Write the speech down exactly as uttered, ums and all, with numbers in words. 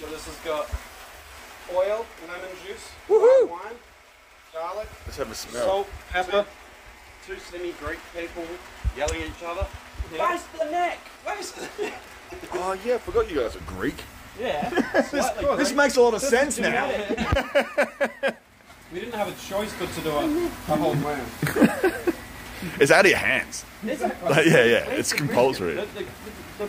So this has got oil, lemon juice, Woohoo! white wine, garlic, Let's have a smell. salt, pepper, two semi-Greek people yelling at each other. Yeah. Where's the neck? Where's the neck? Oh yeah, I forgot you guys are Greek. Yeah. This, Slightly this Greek. makes a lot of sense now. We didn't have a choice but to do a, a whole round. It's out of your hands. Exactly. Like, yeah, yeah, it's compulsory. The, the, the